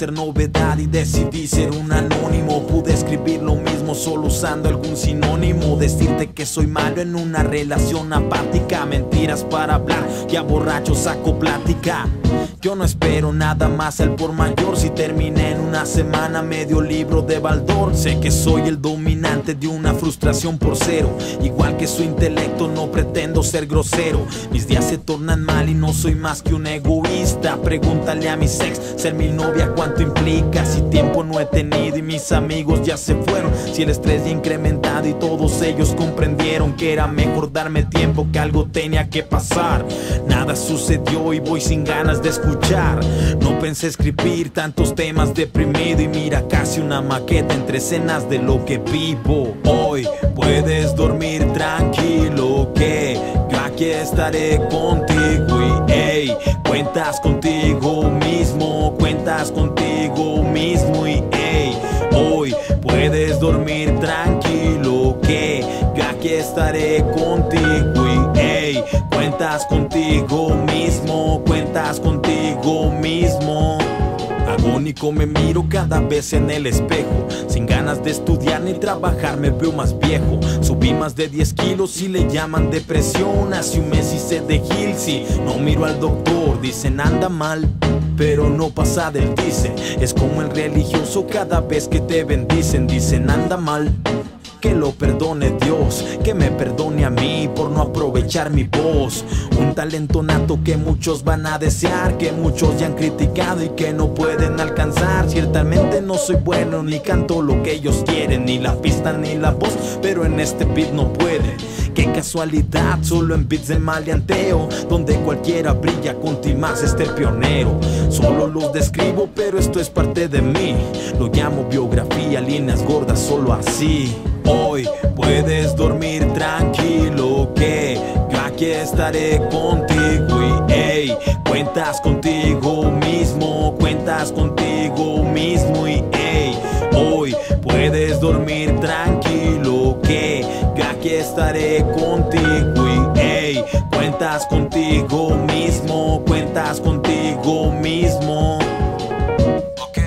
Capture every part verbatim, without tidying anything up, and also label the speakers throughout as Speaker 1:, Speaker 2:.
Speaker 1: ser novedad y decidí ser un anónimo. Pude escribir lo mismo solo usando algún sinónimo. Decirte que soy malo en una relación apática, mentiras para hablar, ya borracho saco plática. Yo no espero nada más al por mayor. Si terminé en una semana medio libro de Baldor, sé que soy el dominante de una frustración por cero. Igual que su intelecto no pretendo ser grosero. Mis días se tornan mal y no soy más que un egoísta. Pregúntale a mis ex, ser mi novia cuánto implica. Si tiempo no he tenido y mis amigos ya se fueron. Si el estrés ya incrementado y todos ellos comprendieron que era mejor darme tiempo, que algo tenía que pasar. Nada sucedió y voy sin ganas de escuchar. No pensé escribir tantos temas deprimido y mira casi una maqueta entre escenas de lo que vivo. Hoy puedes dormir tranquilo que yo aquí estaré contigo y hey, cuentas contigo mismo, cuentas contigo mismo y hey, hoy puedes dormir tranquilo que yo aquí estaré contigo y hey, cuentas contigo mismo, cuentas contigo mismo. Agónico me miro cada vez en el espejo, sin ganas de estudiar ni trabajar me veo más viejo. Subí más de diez kilos y le llaman depresión. Hace un mes hice de Gilsi, no miro al doctor, dicen anda mal, pero no pasa del dice. Es como el religioso cada vez que te bendicen, dicen anda mal, que lo perdone Dios, que me perdone a mí por no aprovechar mi voz. Un talento nato que muchos van a desear, que muchos ya han criticado y que no pueden alcanzar. Ciertamente no soy bueno, ni canto lo que ellos quieren, ni la pista ni la voz, pero en este beat no puede. Qué casualidad, solo en beats de maleanteo, donde cualquiera brilla, con Timax este el pionero. Solo los describo, pero esto es parte de mí. Lo llamo biografía, líneas gordas, solo así. Hoy puedes dormir tranquilo que yo aquí estaré contigo y hey, cuentas contigo mismo, cuentas contigo mismo y hey, hoy puedes dormir tranquilo que yo aquí estaré contigo y hey, cuentas contigo mismo, cuentas contigo mismo. Ok,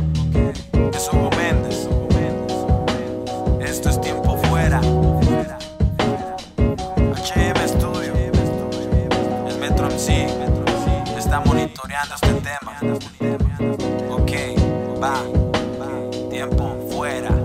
Speaker 1: ok, es Hugo Méndez. Esto es Tiempo Fuera. H M Studio. El Metro M C está monitoreando este tema. Ok, va. Tiempo Fuera.